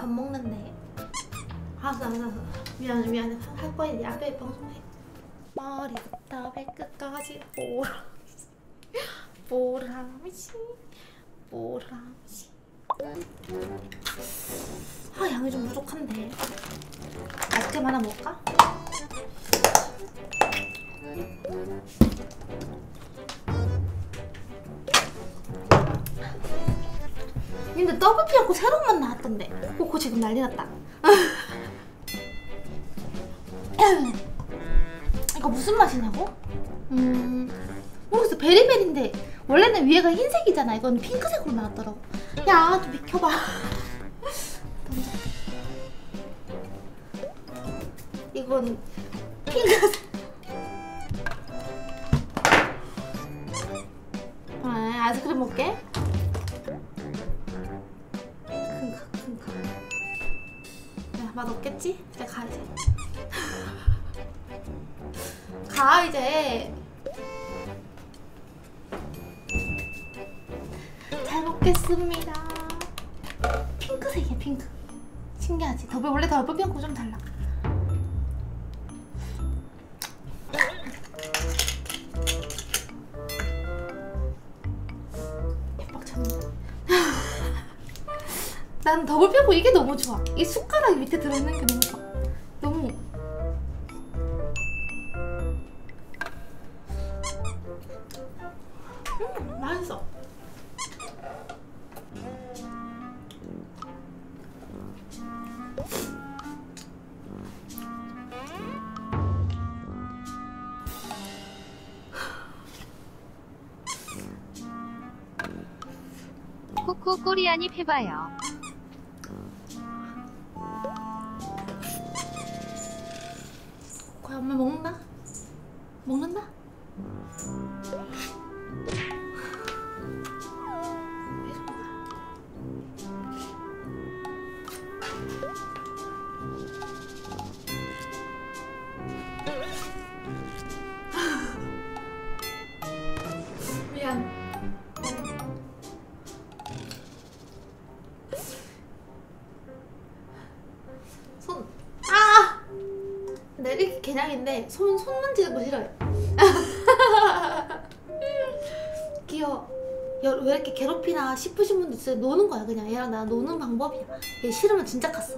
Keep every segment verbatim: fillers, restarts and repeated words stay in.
밥 먹는데. 알았어 알았어 미안해 미안해 할 거야. 내 앞에 방송해. 머리부터 발끝까지 보라미씨 보라미씨 보라미씨. 아 양이 좀 부족한데 아이스크림 하나 먹을까? 근데 더블 피하고 새로운 맛 나왔던데. 그거 지금 난리 났다. 이거 무슨 맛이냐고? 음 모르겠어. 베리베리인데 원래는 위에가 흰색이잖아. 이건 핑크색으로 나왔더라고. 야 좀 비켜봐. 이건 핑크색. 아, 아이스크림 먹게. 큰가 큰가. 야 맛없겠지? 이제 가 이제. 가 이제. 잘 먹겠습니다. 핑크색이야 핑크. 신기하지? 더블 원래 더블 피하고 좀 달라. 대박쳤네. 난 더블 피하고 이게 너무 좋아. 이 숟가락 밑에 들어있는 게 너무 좋아. 너무. 음 맛있어. 코코 꼬리 한입 해봐요. 코야 엄마 먹는다? 먹는다? 미안. 손. 아! 내 이렇게 개냥인데 손, 손 만지는 거 싫어요. 귀여워. 왜 이렇게 괴롭히나 싶으신 분도 있어요. 노는 거야 그냥. 얘랑 나 노는 방법이야. 얘 싫으면 진짜 갔어.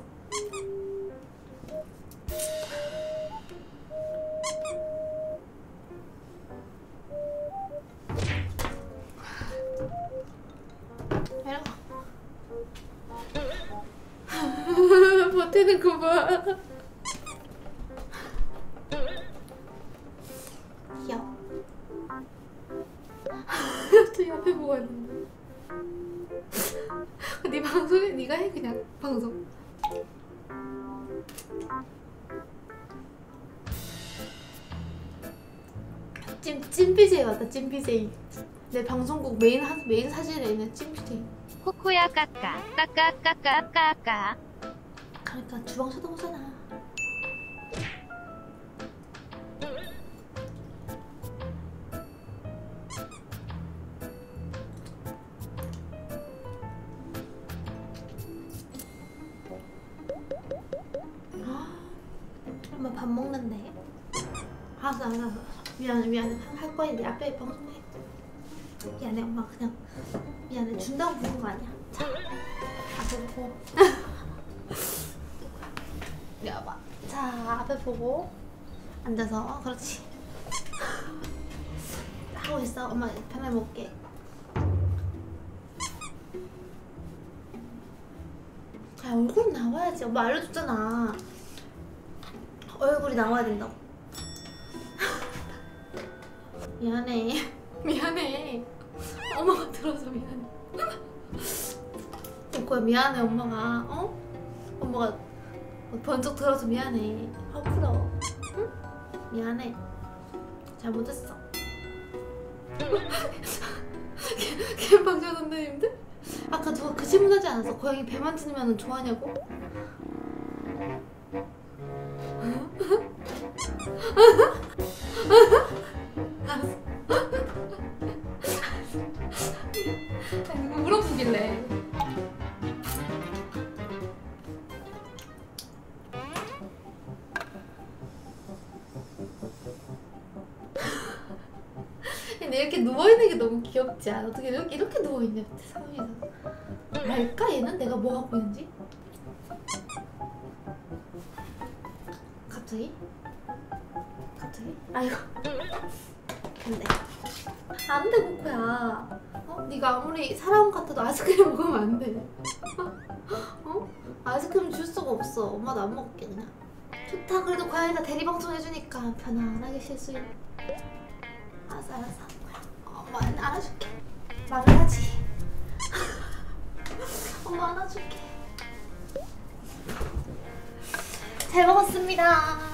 버티는 거 봐. 귀여워. 저 옆에 보고 있는데. 네 방송에 네가 해 그냥 방송. 찜 찜비제이 왔다. 찜비제이. 내 방송국 메인 하, 메인 사진에 있는 찜비제이. 코코야 까까 까까 까까 까까. 그러니까 주방 쳐다보잖아. 엄마 밥 먹는데. 알았어 알았어 미안해 미안해 할 거야. 내 앞에 방송해. 미안해 엄마 그냥 미안해. 준다고 부른 거 아니야. 자 앞에 보고. 여봐. 자 앞에 보고 앉아서. 그렇지. 하고 있어. 엄마 편하게 먹게. 아 얼굴 나와야지. 엄마 알려줬잖아. 얼굴이 나와야 된다고. 미안해. 미안해. 엄마가 들어서 미안해. 오코야 미안해 엄마가. 어? 엄마가 번쩍 들어서 미안해. 화 풀어. 응? 미안해. 잘못했어. 개방전 선배님들? 아까 누가 그 질문하지 않았어? 고양이 배 만지면 좋아하냐고? 알았어. 누구 물어보길래. 귀엽지 않아? 어떻게 이렇게, 이렇게 누워있네 상황에서. 알까 얘는 내가 뭐 하고 있는지? 갑자기? 갑자기? 아이고 안돼 안돼 코코야. 어? 네가 아무리 사람 같아도 아이스크림 먹으면 안돼. 어? 아이스크림 줄 수가 없어. 엄마도 안 먹을게 그냥. 좋다. 그래도 고양이가 대리방송 해주니까 편안하게 쉴 수 있네. 알았어 알았어 엄마 안아줄게. 말을 하지. 엄마 안아줄게. 잘 먹었습니다.